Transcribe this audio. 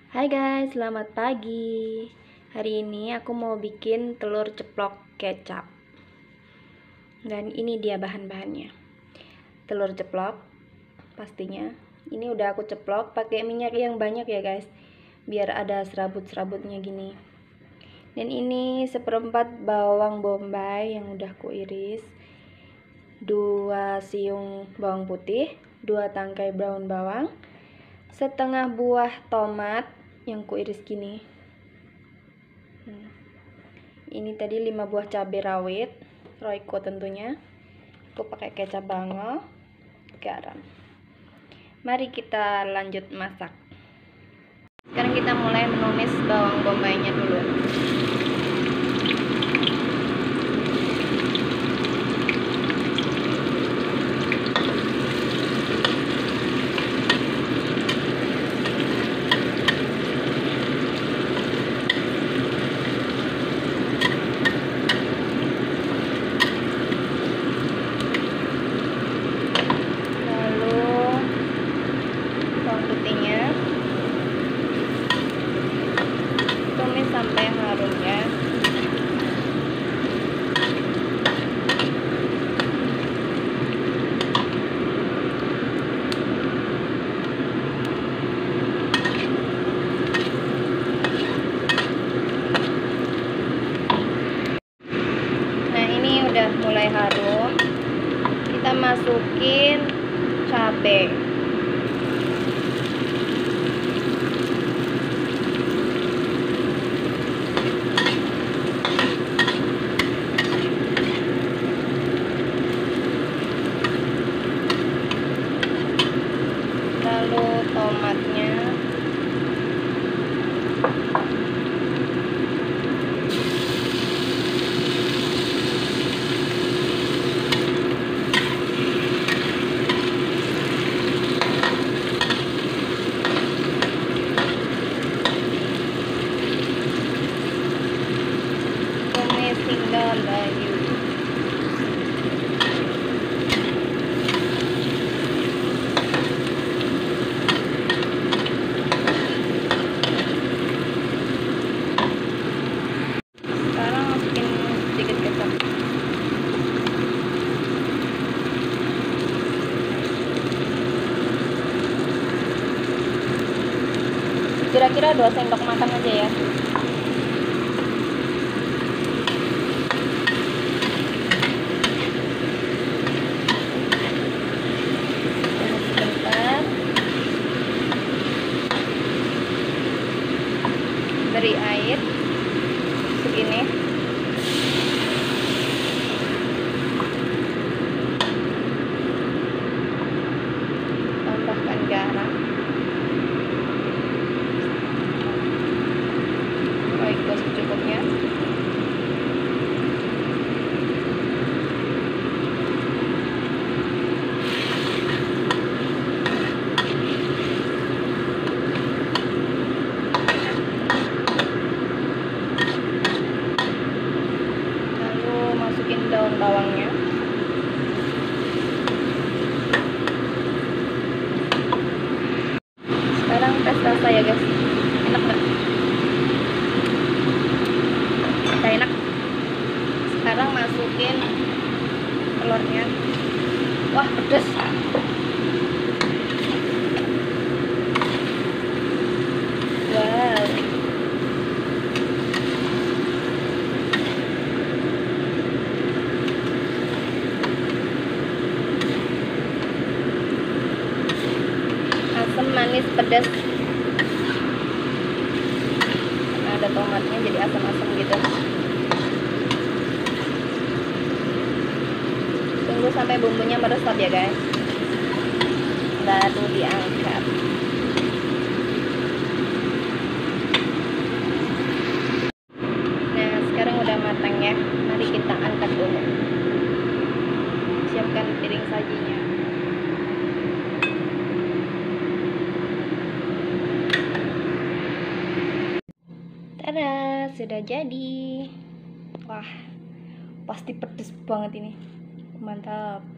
Hai guys, selamat pagi. Hari ini aku mau bikin telur ceplok kecap. Dan ini dia bahan-bahannya. Telur ceplok pastinya. Ini udah aku ceplok pakai minyak yang banyak ya guys, biar ada serabut-serabutnya gini. Dan ini 1/4 bawang bombay yang udah aku iris, 2 siung bawang putih, 2 tangkai daun bawang, setengah buah tomat yang kuiris gini. Ini tadi 5 buah cabai rawit Royco tentunya. Aku pakai kecap bangau, garam. Mari kita lanjut masak. Sekarang kita mulai menumis bawang bombaynya dulu. Tumis sampai harum ya. Nah, ini udah mulai harum. Kita masukin cabai. Lalu tomatnya, tumis hingga layu. Kira-kira 2 sendok makan aja ya. Sebentar. Beri air segini. Tambahkan garam. Royco secukupnya. Lalu masukin daun bawangnya. Sekarang tes rasa ya guys. Enak nggak? Enak. Sekarang masukin telurnya. Wah, pedes. Wow. Asam, manis, pedas. Ada tomatnya jadi asam-asam gitu. Tunggu sampai bumbunya meresap ya guys, baru diangkat. Nah, sekarang udah matang ya. Mari kita angkat dulu. Siapkan piring sajinya. Tada, sudah jadi. Wah, pasti pedes banget ini. Mantap.